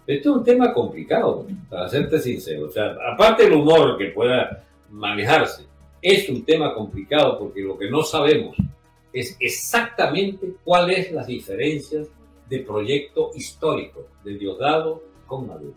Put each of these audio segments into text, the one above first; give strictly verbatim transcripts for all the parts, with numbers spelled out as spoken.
Esto es un tema complicado, para serte sincero. O sea, aparte del humor que pueda manejarse, es un tema complicado porque lo que no sabemos es exactamente cuáles son las diferencias de proyecto histórico de Diosdado con Maduro.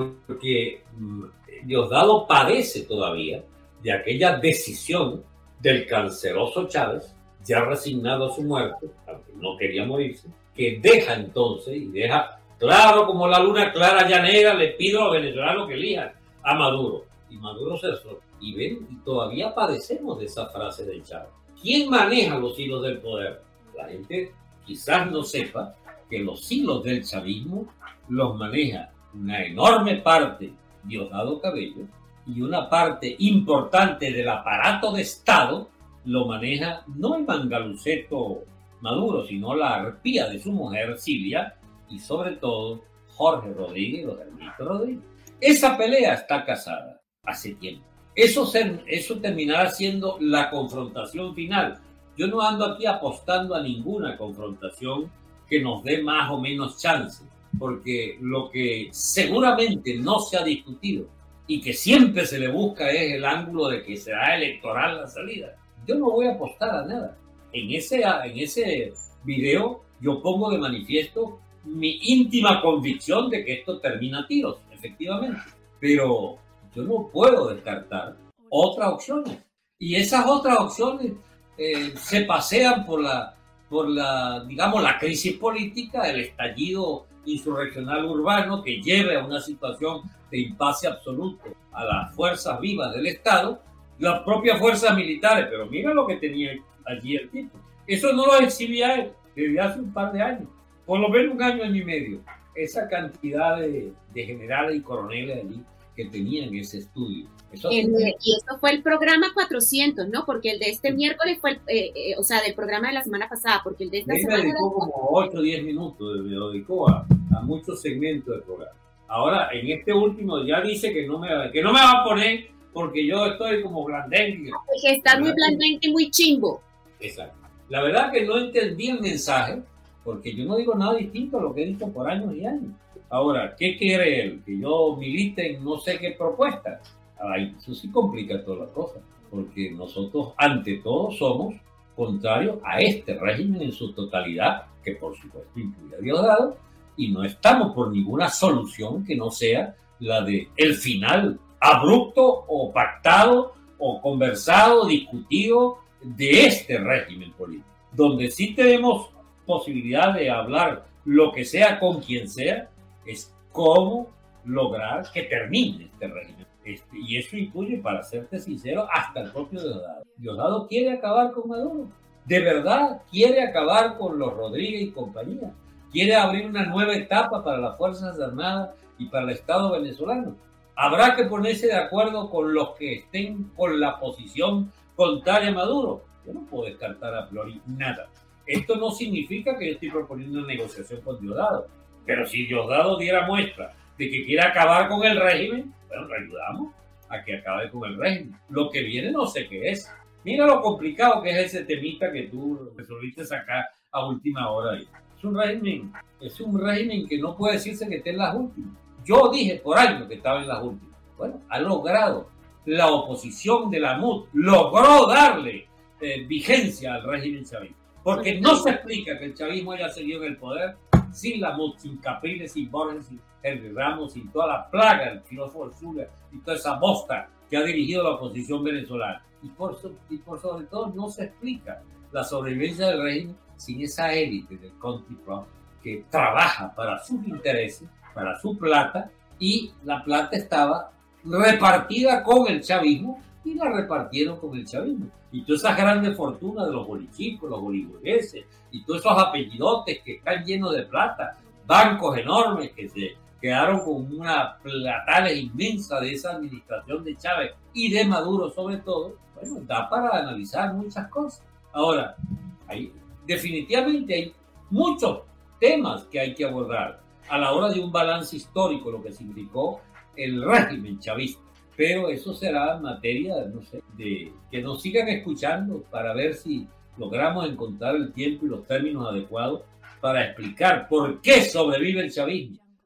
Porque mmm, Diosdado padece todavía de aquella decisión del canceroso Chávez, ya resignado a su muerte, aunque no quería morirse, que deja entonces y deja claro como la luna clara llanera, le pido a los venezolanos que elijan a Maduro. Y Maduro se resuelve. Y ven, y todavía padecemos de esa frase de Chávez. ¿Quién maneja los hilos del poder? La gente quizás no sepa que los hilos del chavismo los maneja una enorme parte Diosdado Cabello y una parte importante del aparato de Estado lo maneja no el mangaluceto Maduro, sino la arpía de su mujer Silvia y sobre todo Jorge Rodríguez, los hermanos Rodríguez. Esa pelea está casada hace tiempo. Eso, ser, eso terminará siendo la confrontación final. Yo no ando aquí apostando a ninguna confrontación que nos dé más o menos chance, porque lo que seguramente no se ha discutido y que siempre se le busca es el ángulo de que será electoral la salida. Yo no voy a apostar a nada. En ese, en ese video yo pongo de manifiesto mi íntima convicción de que esto termina a tiros, efectivamente. Pero yo no puedo descartar otras opciones. Y esas otras opciones eh, se pasean por la, por la, digamos, la crisis política, el estallido insurreccional urbano que lleve a una situación de impasse absoluto a las fuerzas vivas del Estado, las propias fuerzas militares. Pero mira lo que tenía allí el tipo. Eso no lo exhibía él desde hace un par de años, por lo menos un año, año y medio. Esa cantidad de, de generales y coroneles allí que tenían ese estudio. Eso el, y eso fue el programa cuatrocientos, ¿no? Porque el de este miércoles fue, el, eh, eh, o sea, del programa de la semana pasada, porque el de esta Él semana... me dedicó como ocho o diez minutos, me lo dedicó a, a muchos segmentos del programa. Ahora, en este último ya dice que no me, que no me va a poner porque yo estoy como blandengue. Que está muy blandengue y muy chimbo. Exacto. La verdad que no entendí el mensaje, porque yo no digo nada distinto a lo que he dicho por años y años. Ahora, ¿qué quiere él? Que yo milite en no sé qué propuesta. Ay, eso sí complica todas las cosas, porque nosotros ante todo somos contrarios a este régimen en su totalidad, que por supuesto incluye a Diosdado, y no estamos por ninguna solución que no sea la de el final abrupto o pactado o conversado, discutido de este régimen político, donde sí tenemos posibilidad de hablar lo que sea con quien sea, es cómo lograr que termine este régimen. Este, y eso incluye, para serte sincero, hasta el propio Diosdado. Diosdado quiere acabar con Maduro. De verdad quiere acabar con los Rodríguez y compañía. Quiere abrir una nueva etapa para las Fuerzas Armadas y para el Estado venezolano. Habrá que ponerse de acuerdo con los que estén con la posición contraria a Maduro. Yo no puedo descartar a priori nada. Esto no significa que yo estoy proponiendo una negociación con Diosdado. Pero si Diosdado diera muestra de que quiere acabar con el régimen, bueno, le ayudamos a que acabe con el régimen. Lo que viene no sé qué es. Mira lo complicado que es ese temita que tú resolviste sacar a última hora ahí. Es un régimen, es un régimen que no puede decirse que esté en las últimas. Yo dije por años que estaba en las últimas. Bueno, ha logrado. La oposición de la M U D logró darle eh, vigencia al régimen chavista. Porque no se explica que el chavismo haya seguido en el poder sin la M U D, sin Capriles, sin Borges, sin Henry Ramos, sin toda la plaga, el filósofo Zulia y toda esa bosta que ha dirigido la oposición venezolana. Y por, y por sobre todo no se explica la sobrevivencia del régimen sin esa élite del country club que trabaja para sus intereses, para su plata, y la plata estaba repartida con el chavismo y la repartieron con el chavismo. Y todas esas grandes fortunas de los bolichicos, los boliburgueses, y todos esos apellidotes que están llenos de plata, bancos enormes que se quedaron con una platales inmensa de esa administración de Chávez y de Maduro sobre todo, bueno, da para analizar muchas cosas. Ahora, hay, definitivamente hay muchos temas que hay que abordar a la hora de un balance histórico, lo que significó el régimen chavista. Pero eso será materia, no sé, de que nos sigan escuchando para ver si logramos encontrar el tiempo y los términos adecuados para explicar por qué sobrevive el chavismo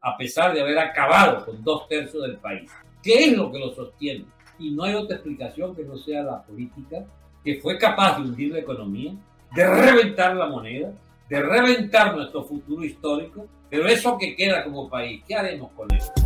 a pesar de haber acabado con dos tercios del país. ¿Qué es lo que lo sostiene? Y no hay otra explicación que no sea la política, que fue capaz de hundir la economía, de reventar la moneda, de reventar nuestro futuro histórico, pero eso que queda como país, ¿qué haremos con eso?